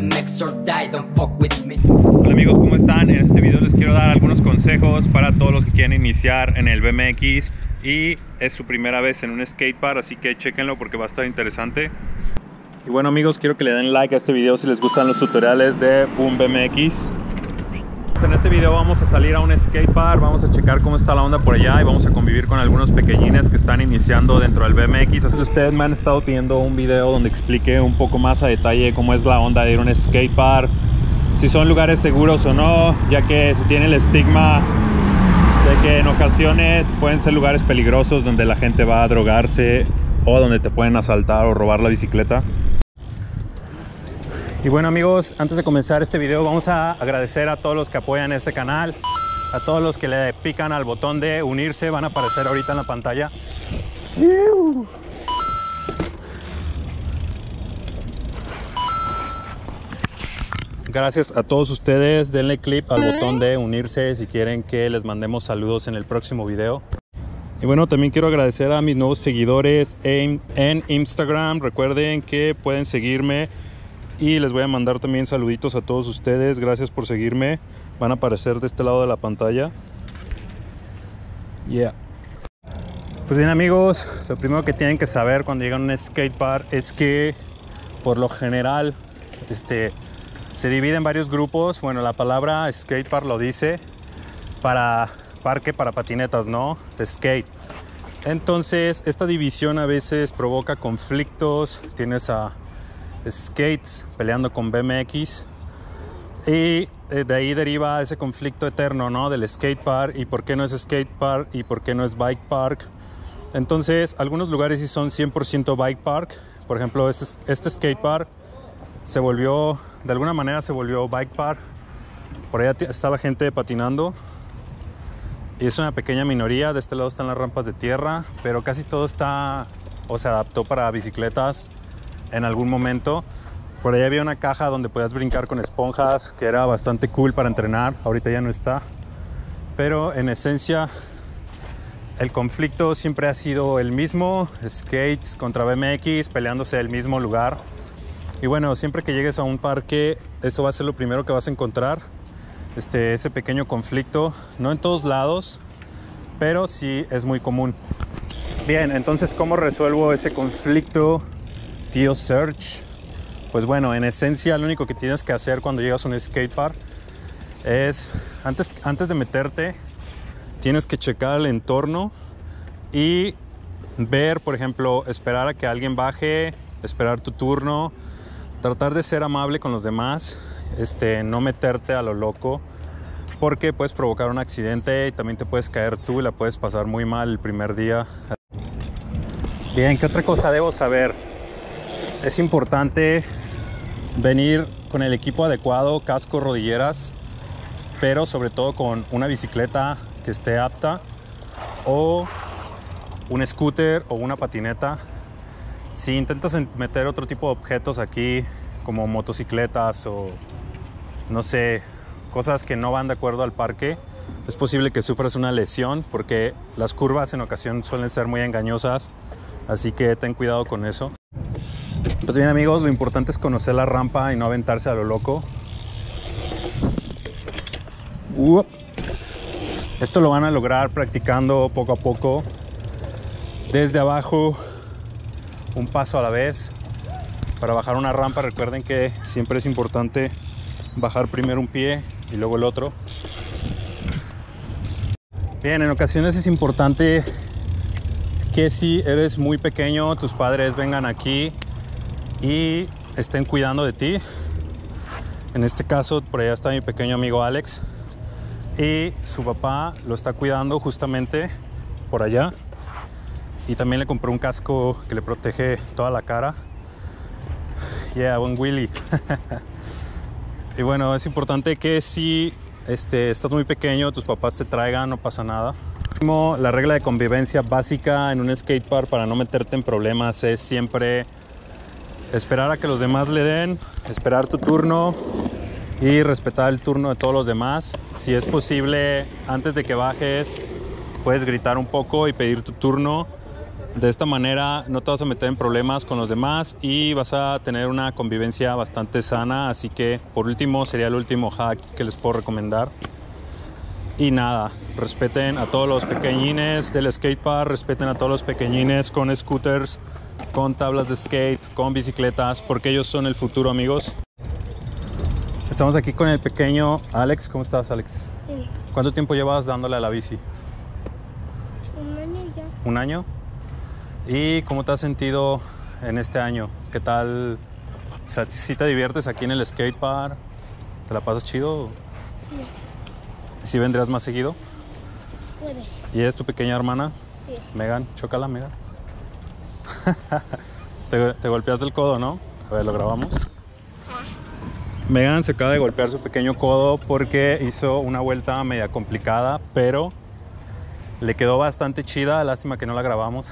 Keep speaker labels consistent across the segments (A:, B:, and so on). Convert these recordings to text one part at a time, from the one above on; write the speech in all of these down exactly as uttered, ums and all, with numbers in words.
A: mix or die, don't fuck with me.
B: Hola amigos, ¿cómo están? En este video les quiero dar algunos consejos para todos los que quieren iniciar en el B M X y es su primera vez en un skatepark, así que chequenlo porque va a estar interesante. Y bueno amigos, quiero que le den like a este video si les gustan los tutoriales de un B M X. En este video vamos a salir a un skatepark, vamos a checar cómo está la onda por allá y vamos a convivir con algunos pequeñines que están iniciando dentro del B M X. Así que ustedes me han estado pidiendo un video donde explique un poco más a detalle cómo es la onda de ir a un skatepark, si son lugares seguros o no, ya que si tiene el estigma de que en ocasiones pueden ser lugares peligrosos donde la gente va a drogarse o donde te pueden asaltar o robar la bicicleta. Y bueno amigos, antes de comenzar este video vamos a agradecer a todos los que apoyan este canal, a todos los que le pican al botón de unirse, van a aparecer ahorita en la pantalla. Gracias a todos ustedes, denle click al botón de unirse si quieren que les mandemos saludos en el próximo video. Y bueno, también quiero agradecer a mis nuevos seguidores en, en Instagram. Recuerden que pueden seguirme y les voy a mandar también saluditos a todos ustedes. Gracias por seguirme, van a aparecer de este lado de la pantalla. Yeah. Pues bien amigos, lo primero que tienen que saber cuando llegan a un skatepark es que por lo general este, se divide en varios grupos. Bueno, la palabra skatepark lo dice, para parque para patinetas, ¿no? De skate. Entonces esta división a veces provoca conflictos. Tienes a skates peleando con B M X y de ahí deriva ese conflicto eterno, ¿no? Del skatepark y por qué no es skatepark y por qué no es bike park. Entonces algunos lugares sí son cien por ciento bike park. Por ejemplo, este, este skatepark se volvió, de alguna manera se volvió bike park. Por allá está la gente patinando y es una pequeña minoría. De este lado están las rampas de tierra, pero casi todo está o se adaptó para bicicletas en algún momento. Por ahí había una caja donde podías brincar con esponjas, que era bastante cool para entrenar. Ahorita ya no está, pero en esencia el conflicto siempre ha sido el mismo: skates contra B M X peleándose el mismo lugar. Y bueno, siempre que llegues a un parque, eso va a ser lo primero que vas a encontrar, este, ese pequeño conflicto. No en todos lados, pero sí es muy común. Bien, entonces ¿cómo resuelvo ese conflicto, tío Search? Pues bueno, en esencia lo único que tienes que hacer cuando llegas a un skatepark es, antes, antes de meterte, tienes que checar el entorno y ver, por ejemplo, esperar a que alguien baje, esperar tu turno, tratar de ser amable con los demás, este, no meterte a lo loco, porque puedes provocar un accidente y también te puedes caer tú y la puedes pasar muy mal el primer día. Bien, ¿qué otra cosa debo saber? Es importante venir con el equipo adecuado, casco, rodilleras, pero sobre todo con una bicicleta que esté apta o un scooter o una patineta. Si intentas meter otro tipo de objetos aquí, como motocicletas o no sé, cosas que no van de acuerdo al parque, es posible que sufras una lesión porque las curvas en ocasión suelen ser muy engañosas, así que ten cuidado con eso. Pues bien amigos, lo importante es conocer la rampa y no aventarse a lo loco. Uh, esto lo van a lograr practicando poco a poco, desde abajo, un paso a la vez. Para bajar una rampa recuerden que siempre es importante bajar primero un pie y luego el otro. Bien, en ocasiones es importante que si eres muy pequeño, tus padres vengan aquí y estén cuidando de ti. En este caso, por allá está mi pequeño amigo Alex y su papá lo está cuidando justamente por allá. Y también le compré un casco que le protege toda la cara. Yeah, buen Willy. Y bueno, es importante que si este, estás muy pequeño, tus papás te traigan, no pasa nada. La regla de convivencia básica en un skatepark para no meterte en problemas es siempre esperar a que los demás le den, esperar tu turno y respetar el turno de todos los demás. Si es posible, antes de que bajes, puedes gritar un poco y pedir tu turno. De esta manera no te vas a meter en problemas con los demás y vas a tener una convivencia bastante sana. Así que por último sería el último hack que les puedo recomendar. Y nada, respeten a todos los pequeñines del skatepark, respeten a todos los pequeñines con scooters, con tablas de skate, con bicicletas, porque ellos son el futuro, amigos. Estamos aquí con el pequeño Alex. ¿Cómo estás, Alex?
C: Sí.
B: ¿Cuánto tiempo llevas dándole a la bici?
C: Un año ya.
B: ¿Un año? ¿Y cómo te has sentido en este año? ¿Qué tal? O sea, ¿sí te diviertes aquí en el skatepark? ¿Te la pasas chido?
C: Sí.
B: ¿Sí vendrías más seguido?
C: Puede.
B: ¿Y es tu pequeña hermana?
C: Sí.
B: Megan, chócala, Megan. te, te golpeaste el codo, ¿no? A ver, lo grabamos. Megan se acaba de golpear su pequeño codo porque hizo una vuelta media complicada, pero le quedó bastante chida. Lástima que no la grabamos.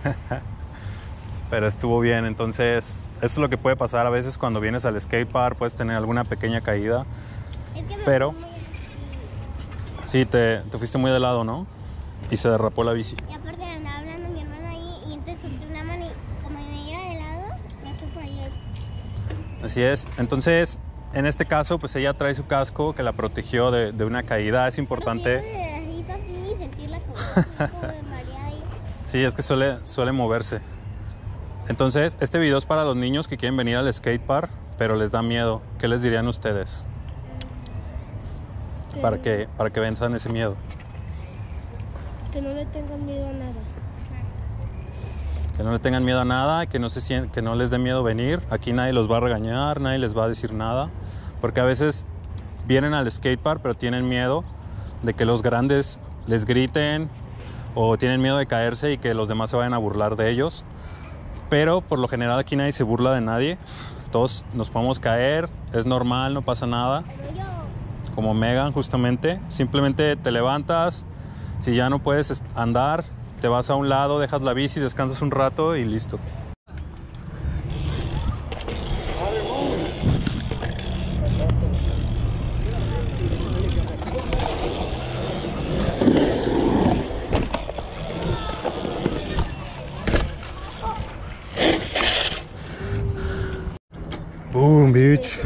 B: Pero estuvo bien. Entonces, eso es lo que puede pasar a veces cuando vienes al skatepark. Puedes tener alguna pequeña caída.
C: Es que me
B: Pero
C: fui muy-
B: sí, te, te fuiste muy de lado, ¿no? Y se derrapó la bici.
C: Y aparte andaba hablando mi hermano ahí y entonces solté una mano y como me iba de lado, me fui por ahí.
B: Así es. Entonces, en este caso, pues ella trae su casco que la protegió de, de una caída. Es importante.
C: Necesito así sentirla como, como de mareada ahí.
B: Sí, es que suele, suele moverse. Entonces, este video es para los niños que quieren venir al skatepark, pero les da miedo. ¿Qué les dirían ustedes? Para que, para que venzan ese miedo.
C: Que no le tengan miedo a nada.
B: Que no le tengan miedo a nada, que no, se sien- que no les dé miedo venir. Aquí nadie los va a regañar, nadie les va a decir nada. Porque a veces vienen al skatepark, pero tienen miedo de que los grandes les griten o tienen miedo de caerse y que los demás se vayan a burlar de ellos. Pero por lo general aquí nadie se burla de nadie. Todos nos podemos caer, es normal, no pasa nada.
C: Pero yo,
B: Como Megan, justamente. Simplemente te levantas. Si ya no puedes andar, te vas a un lado, dejas la bici, descansas un rato y listo. Boom, bitch.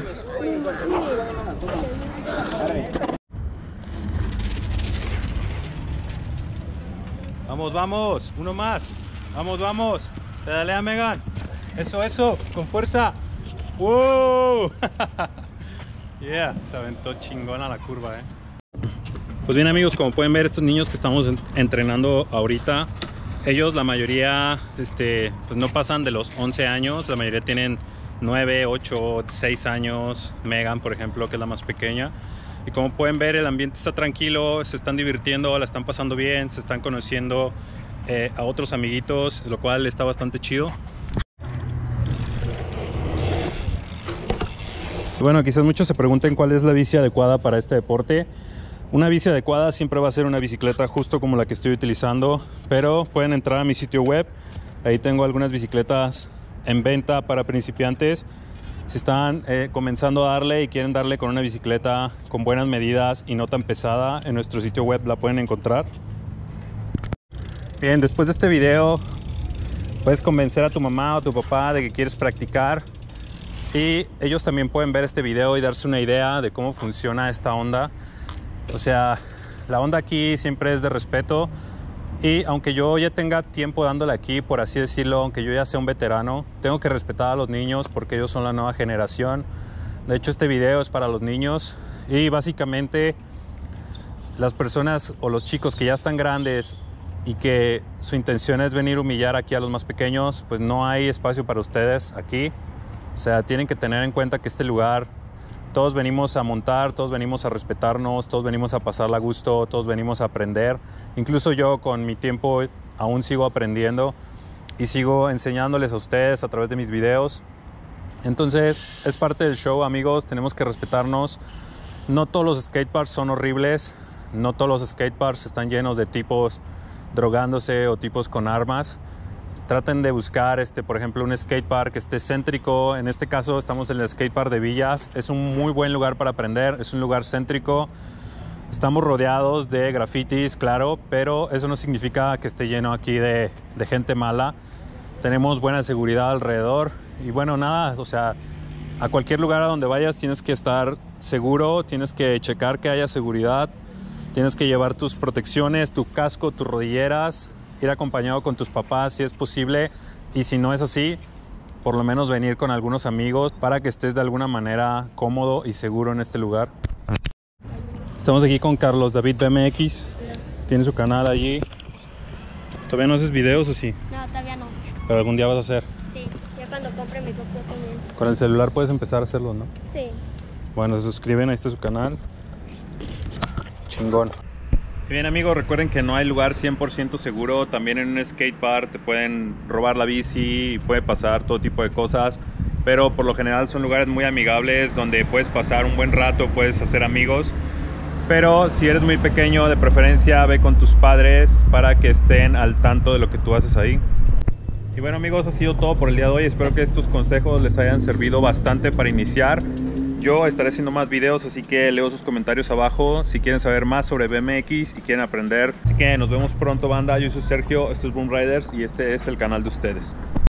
B: Vamos, vamos, uno más. Vamos, vamos. Pedalea, Megan. Eso, eso, con fuerza. ¡Wow! Yeah, se aventó chingona la curva, eh. Pues bien, amigos, como pueden ver, estos niños que estamos en- entrenando ahorita, ellos, la mayoría, este, pues no pasan de los once años. La mayoría tienen nueve, ocho, seis años. Megan, por ejemplo, que es la más pequeña. Y como pueden ver, el ambiente está tranquilo, se están divirtiendo, la están pasando bien, se están conociendo eh, a otros amiguitos, lo cual está bastante chido. Bueno, quizás muchos se pregunten cuál es la bici adecuada para este deporte. Una bici adecuada siempre va a ser una bicicleta justo como la que estoy utilizando, pero pueden entrar a mi sitio web. Ahí tengo algunas bicicletas en venta para principiantes. Si están eh, comenzando a darle y quieren darle con una bicicleta con buenas medidas y no tan pesada, en nuestro sitio web la pueden encontrar. Bien, después de este video puedes convencer a tu mamá o tu papá de que quieres practicar y ellos también pueden ver este video y darse una idea de cómo funciona esta onda. O sea, la onda aquí siempre es de respeto. Y aunque yo ya tenga tiempo dándole aquí, por así decirlo, aunque yo ya sea un veterano, tengo que respetar a los niños porque ellos son la nueva generación. De hecho, este video es para los niños y básicamente las personas o los chicos que ya están grandes y que su intención es venir a humillar aquí a los más pequeños, pues no hay espacio para ustedes aquí. O sea, tienen que tener en cuenta que este lugar, todos venimos a montar, todos venimos a respetarnos, todos venimos a pasarla a gusto, todos venimos a aprender. Incluso yo con mi tiempo aún sigo aprendiendo y sigo enseñándoles a ustedes a través de mis videos. Entonces es parte del show, amigos, tenemos que respetarnos. No todos los skateparks son horribles, no todos los skateparks están llenos de tipos drogándose o tipos con armas. Traten de buscar, este, por ejemplo, un skatepark que esté céntrico. En este caso estamos en el skatepark de Villas. Es un muy buen lugar para aprender, es un lugar céntrico. Estamos rodeados de grafitis, claro, pero eso no significa que esté lleno aquí de, de gente mala. Tenemos buena seguridad alrededor y bueno, nada, o sea, a cualquier lugar a donde vayas tienes que estar seguro, tienes que checar que haya seguridad, tienes que llevar tus protecciones, tu casco, tus rodilleras, ir acompañado con tus papás si es posible, y si no es así, por lo menos venir con algunos amigos para que estés de alguna manera cómodo y seguro en este lugar. Estamos aquí con Carlos David B M X, tiene su canal allí. ¿Todavía no haces videos o sí?
C: No, todavía no.
B: Pero algún día vas a hacer.
C: Sí, ya cuando compre mi propio también.
B: Con el celular puedes empezar a hacerlo, ¿no?
C: Sí.
B: Bueno, se suscriben, ahí está su canal. Chingón. Y bien amigos, recuerden que no hay lugar cien por ciento seguro. También en un skate park te pueden robar la bici y puede pasar todo tipo de cosas. Pero por lo general son lugares muy amigables donde puedes pasar un buen rato, puedes hacer amigos. Pero si eres muy pequeño, de preferencia ve con tus padres para que estén al tanto de lo que tú haces ahí. Y bueno amigos, ha sido todo por el día de hoy. Espero que estos consejos les hayan servido bastante para iniciar. Yo estaré haciendo más videos, así que leo sus comentarios abajo si quieren saber más sobre B M X y quieren aprender. Así que nos vemos pronto, banda. Yo soy Sergio, esto es Boom Riders y este es el canal de ustedes.